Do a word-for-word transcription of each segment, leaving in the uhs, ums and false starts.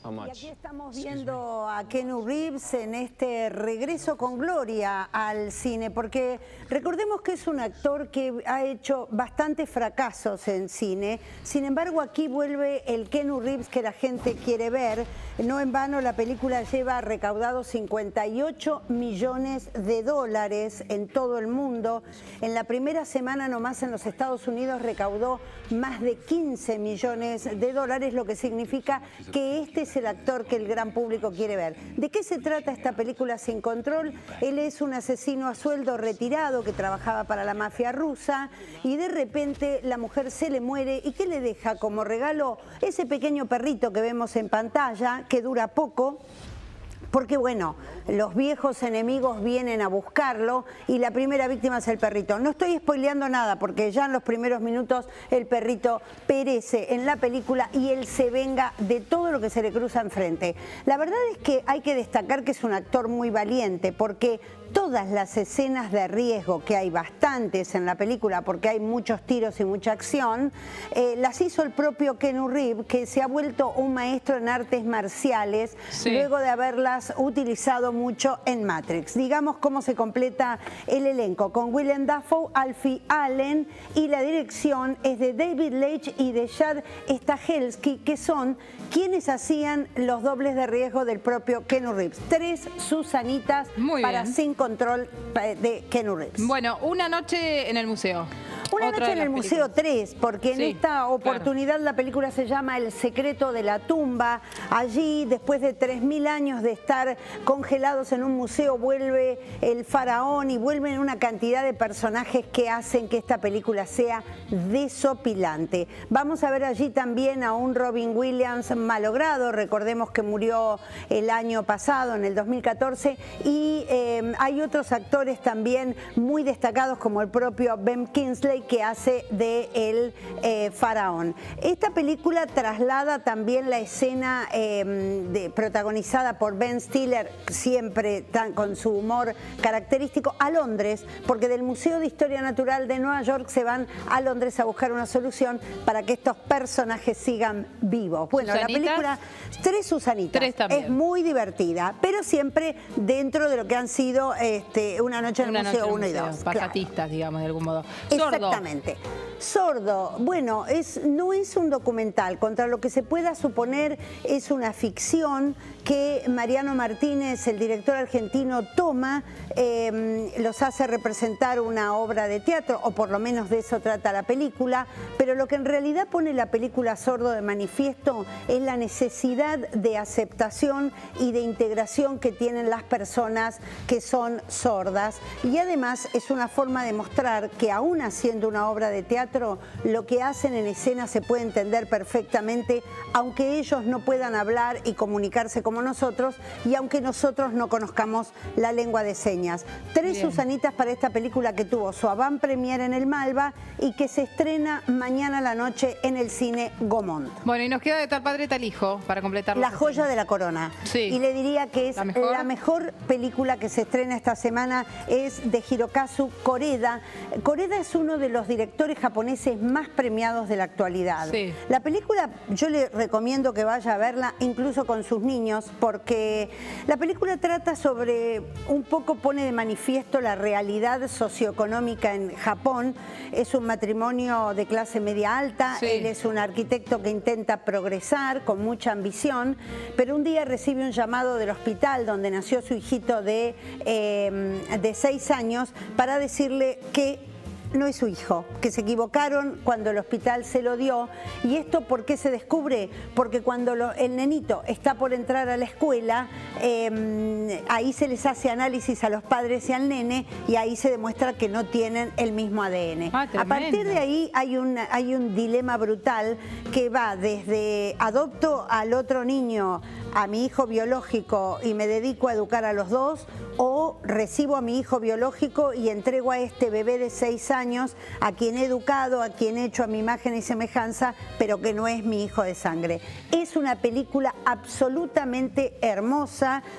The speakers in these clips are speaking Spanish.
Y aquí estamos viendo a Keanu Reeves en este regreso con gloria al cine, porque recordemos que es un actor que ha hecho bastantes fracasos en cine. Sin embargo, aquí vuelve el Keanu Reeves que la gente quiere ver. No en vano, la película lleva recaudado cincuenta y ocho millones de dólares en todo el mundo. En la primera semana nomás en los Estados Unidos recaudó más de quince millones de dólares, lo que significa que este es el actor que el gran público quiere ver. ¿De qué se trata esta película Sin Control? Él es un asesino a sueldo retirado que trabajaba para la mafia rusa y de repente la mujer se le muere. ¿Y qué le deja como regalo? Ese pequeño perrito que vemos en pantalla, que dura poco, porque bueno, los viejos enemigos vienen a buscarlo y la primera víctima es el perrito. No estoy spoileando nada porque ya en los primeros minutos el perrito perece en la película y él se venga de todo lo que se le cruza enfrente. La verdad es que hay que destacar que es un actor muy valiente, porque todas las escenas de riesgo, que hay bastantes en la película porque hay muchos tiros y mucha acción, eh, las hizo el propio Keanu Reeves, que se ha vuelto un maestro en artes marciales, sí, luego de haberlas utilizado mucho en Matrix. Digamos cómo se completa el elenco, con Willem Dafoe, Alfie Allen, y la dirección es de David Leitch y de Chad Stahelski, que son quienes hacían los dobles de riesgo del propio Keanu Reeves. Tres Susanitas Muy para bien. Sin Control de Keanu Reeves. Bueno, una noche en el museo. Una Otra noche en el películas. Museo tres, porque en sí, esta oportunidad claro. la película se llama El secreto de la tumba. Allí, después de tres mil años de estar congelados en un museo, vuelve el faraón y vuelven una cantidad de personajes que hacen que esta película sea desopilante. Vamos a ver allí también a un Robin Williams malogrado. Recordemos que murió el año pasado, en el dos mil catorce, y eh, hay otros actores también muy destacados como el propio Ben Kingsley, que hace de el eh, faraón. Esta película traslada también la escena eh, de, protagonizada por Ben Stiller, siempre tan, con su humor característico, a Londres, porque del Museo de Historia Natural de Nueva York se van a Londres a buscar una solución para que estos personajes sigan vivos. Bueno, ¿Susanitas? La película, tres Susanitas, tres también. Es muy divertida, pero siempre dentro de lo que han sido este, Una noche en el una Museo uno y dos. Pasatistas, claro. digamos, de algún modo. Sordo. Exactamente. Sordo, bueno, es, no es un documental, contra lo que se pueda suponer es una ficción que Mariano Martínez, el director argentino, toma, eh, los hace representar una obra de teatro, o por lo menos de eso trata la película, pero lo que en realidad pone la película Sordo de manifiesto es la necesidad de aceptación y de integración que tienen las personas que son sordas, y además es una forma de mostrar que aún haciendo una obra de teatro, lo que hacen en escena se puede entender perfectamente, aunque ellos no puedan hablar y comunicarse como nosotros, y aunque nosotros no conozcamos la lengua de señas. Tres Bien. Susanitas para esta película que tuvo su avant premiere en el Malva y que se estrena mañana a la noche en el cine Gaumont. Bueno, y nos queda de Tal Padre Tal Hijo para completar La joya sesión. de la corona. Sí. Y le diría que es ¿La mejor? la mejor película que se estrena esta semana, es de Hirokazu Koreda. Koreda es uno de los directores japoneses más premiados de la actualidad. Sí. La película yo le recomiendo que vaya a verla incluso con sus niños, porque la película trata sobre, un poco pone de manifiesto la realidad socioeconómica en Japón. Es un matrimonio de clase media alta, sí. él es un arquitecto que intenta progresar con mucha ambición, pero un día recibe un llamado del hospital donde nació su hijito de, eh, de seis años para decirle que no es su hijo, que se equivocaron cuando el hospital se lo dio. ¿Y esto por qué se descubre? Porque cuando lo, el nenito está por entrar a la escuela, eh, ahí se les hace análisis a los padres y al nene, y ahí se demuestra que no tienen el mismo A D N. Ah, a partir de ahí hay un, hay un dilema brutal que va desde adopto al otro niño, a mi hijo biológico y me dedico a educar a los dos, o recibo a mi hijo biológico y entrego a este bebé de seis años a quien he educado, a quien he hecho a mi imagen y semejanza, pero que no es mi hijo de sangre. Es una película absolutamente hermosa,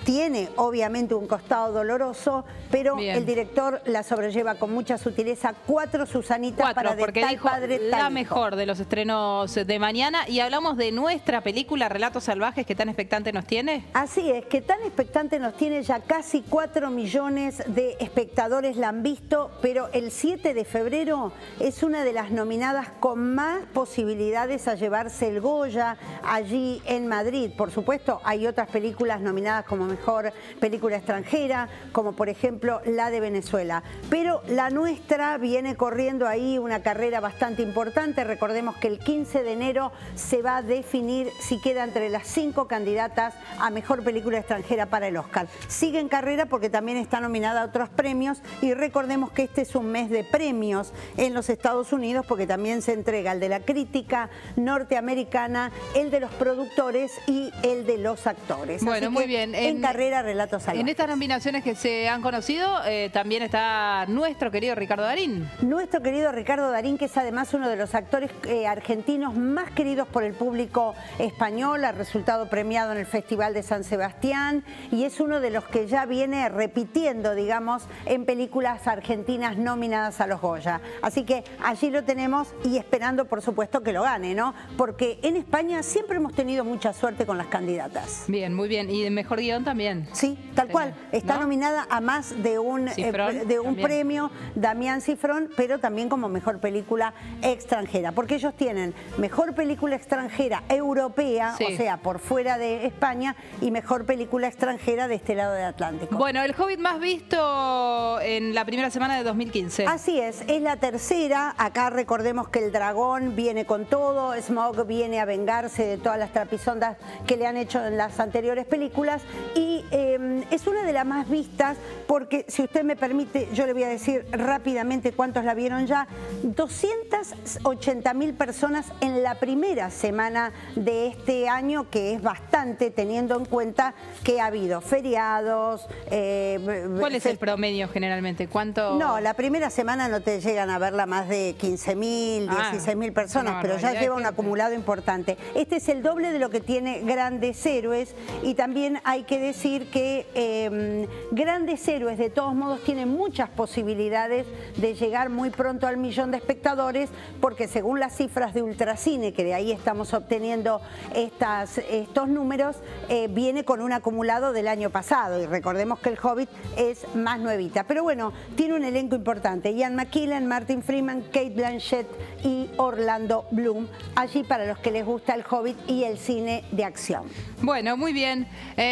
tiene obviamente un costado doloroso, pero Bien. el director la sobrelleva con mucha sutileza. Cuatro Susanitas Cuatro, para de porque tal dijo padre, tal la hijo. mejor de los estrenos de mañana. Y hablamos de nuestra película Relatos Salvajes, que tan expectante nos tiene. Así es, que tan expectante nos tiene. Ya casi cuatro millones de espectadores la han visto, pero el siete de febrero es una de las nominadas con más posibilidades a llevarse el Goya allí en Madrid. Por supuesto, hay otras películas nominadas como mejor película extranjera, como por ejemplo la de Venezuela. Pero la nuestra viene corriendo ahí una carrera bastante importante. Recordemos que el quince de enero se va a definir si queda entre las cinco candidatas a mejor película extranjera para el Oscar. Sigue en carrera porque también está nominada a otros premios, y recordemos que este es un mes de premios en los Estados Unidos, porque también se entrega el de la crítica norteamericana, el de los productores y el de los actores. Bueno, Así muy que bien. En, en carrera Relatos Salvajes. En estas nominaciones que se han conocido, eh, también está nuestro querido Ricardo Darín. Nuestro querido Ricardo Darín, que es además uno de los actores eh, argentinos más queridos por el público español, ha resultado premiado en el Festival de San Sebastián y es uno de los que ya viene repitiendo, digamos, en películas argentinas nominadas a los Goya. Así que allí lo tenemos y esperando, por supuesto, que lo gane, ¿no? Porque en España siempre hemos tenido mucha suerte con las candidatas. Bien, muy bien. ¿Y de mejor guión también? Sí, tal cual. Está ¿no? nominada a más de un, Cifrón, eh, de un también. premio, Damián Cifrón, pero también como mejor película extranjera. Porque ellos tienen mejor película extranjera europea, sí. o sea, por fuera de España, y mejor película extranjera de este lado del Atlántico. Bueno, el Hobbit más visto en la primera semana de dos mil quince. Así es, es la tercera. Acá recordemos que el dragón viene con todo, Smaug viene a vengarse de todas las trapisondas que le han hecho en las anteriores películas, y eh, es una de las más vistas porque, si usted me permite, yo le voy a decir rápidamente cuántos la vieron ya. doscientas ochenta mil personas en la primera semana de este año, que es bastante teniendo en cuenta que ha habido feriados. Eh, ¿Cuál es el promedio generalmente? ¿Cuánto? No, la primera semana no te llegan a verla más de quince mil, dieciséis mil personas, no, pero no, ya lleva un acumulado importante. Este es el doble de lo que tiene Grandes Héroes, y también hay que decir que eh, Grandes Héroes de todos modos tiene muchas posibilidades de llegar muy pronto al millón de espectadores, porque según las cifras de Ultracine, que de ahí estamos obteniendo estas, estos números, eh, viene con un acumulado del año pasado, y recordemos que el Hobbit es más nuevita. Pero bueno, tiene un elenco importante: Ian McKellen, Martin Freeman, Cate Blanchett y Orlando Bloom, allí para los que les gusta el Hobbit y el cine de acción. Bueno, muy bien.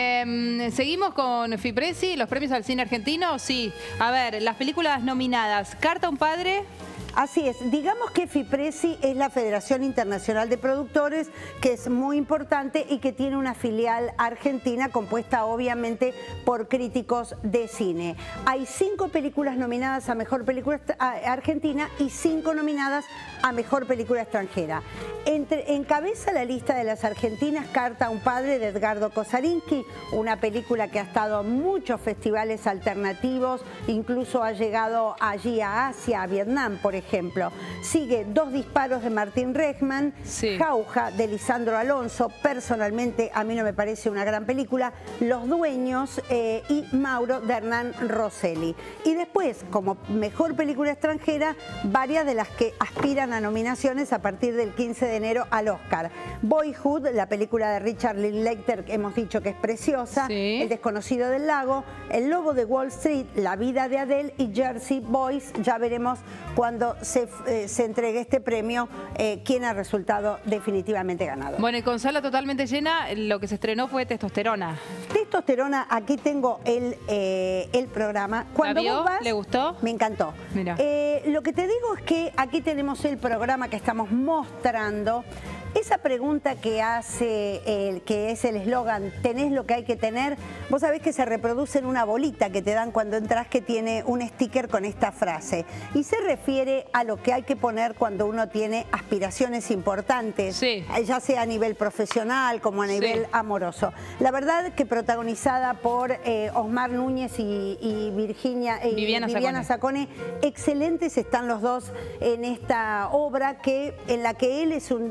Eh, seguimos con Fipresi, los premios al cine argentino. Sí, a ver, las películas nominadas: Carta a un padre. Así es, digamos que Fipresi es la Federación Internacional de Productores, que es muy importante y que tiene una filial argentina compuesta obviamente por críticos de cine. Hay cinco películas nominadas a Mejor Película Argentina y cinco nominadas a Mejor Película Extranjera. Entre, encabeza la lista de las argentinas Carta a un padre, de Edgardo Kosarinski, una película que ha estado en muchos festivales alternativos, incluso ha llegado allí a Asia, a Vietnam, por ejemplo. Sigue Dos disparos, de Martín Rechman, sí. Jauja, de Lisandro Alonso, personalmente a mí no me parece una gran película, Los dueños eh, y Mauro, de Hernán Rosselli. Y después, como Mejor Película Extranjera, varias de las que aspiran a nominaciones a partir del quince de enero al Oscar. Boyhood, la película de Richard Linklater, que hemos dicho que es preciosa, sí. El desconocido del lago, El lobo de Wall Street, La vida de Adele y Jersey Boys. Ya veremos cuando se, eh, se entregue este premio eh, quién ha resultado definitivamente ganador. Bueno, y con sala totalmente llena, lo que se estrenó fue Testosterona. Testosterona, aquí tengo el, eh, el programa. Cuando ¿La vio? vos vas, ¿Le gustó? Me encantó. Mira. Eh, lo que te digo es que aquí tenemos el programa que estamos mostrando. Esa pregunta que hace, el, que es el eslogan, ¿tenés lo que hay que tener? Vos sabés que se reproduce en una bolita que te dan cuando entras, que tiene un sticker con esta frase. Y se refiere a lo que hay que poner cuando uno tiene aspiraciones importantes, sí. ya sea a nivel profesional como a nivel sí. amoroso. La verdad que protagonizada por eh, Osmar Núñez y, y Virginia, eh, Viviana, Viviana Sacone. Excelentes están los dos en esta obra, que, en la que él es un, el director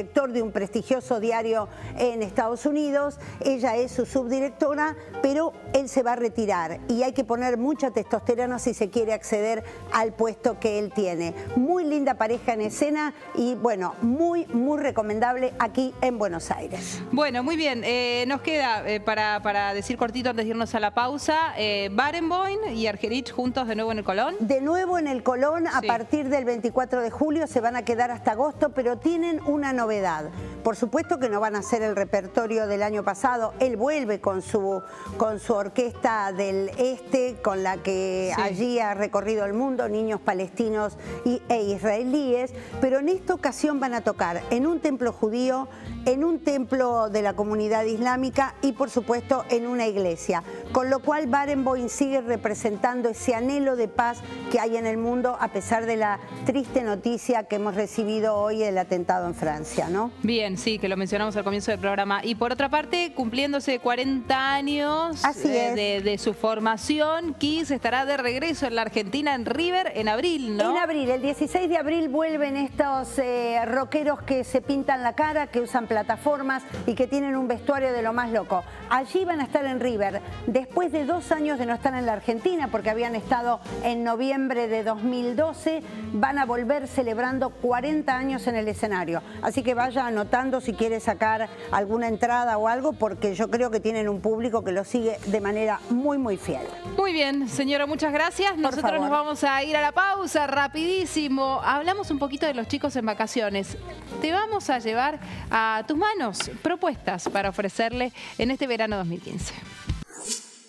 director de un prestigioso diario en Estados Unidos, ella es su subdirectora, pero él se va a retirar y hay que poner mucha testosterona si se quiere acceder al puesto que él tiene. Muy linda pareja en escena y bueno, muy, muy recomendable aquí en Buenos Aires. Bueno, muy bien, eh, nos queda eh, para, para decir cortito antes de irnos a la pausa, eh, Barenboim y Argerich juntos de nuevo en el Colón. De nuevo en el Colón, a Sí. partir del veinticuatro de julio se van a quedar hasta agosto, pero tienen una novedad. Por supuesto que no van a hacer el repertorio del año pasado, él vuelve con su, con su orquesta del Este, con la que Sí. allí ha recorrido el mundo, niños palestinos y, e israelíes, pero en esta ocasión van a tocar en un templo judío, en un templo de la comunidad islámica y por supuesto en una iglesia, con lo cual Barenboim sigue representando ese anhelo de paz que hay en el mundo a pesar de la triste noticia que hemos recibido hoy del atentado en Francia, ¿no? Bien, sí, que lo mencionamos al comienzo del programa. Y por otra parte, cumpliéndose cuarenta años Así eh, es. de, de su formación, Kiss estará de regreso en la Argentina, en River, en abril, ¿no? En abril, el dieciséis de abril vuelven estos eh, rockeros que se pintan la cara, que usan plataformas y que tienen un vestuario de lo más loco. Allí van a estar en River, después de dos años de no estar en la Argentina, porque habían estado en noviembre de dos mil doce, van a volver celebrando cuarenta años en el escenario. Así que vaya anotando si quiere sacar alguna entrada o algo, porque yo creo que tienen un público que lo sigue de manera muy, muy fiel. Muy bien, señora, muchas gracias. Nosotros favor. nos vamos a ir a la pausa rapidísimo. Hablamos un poquito de los chicos en vacaciones. Te vamos a llevar a tus manos propuestas para ofrecerle en este verano dos mil quince.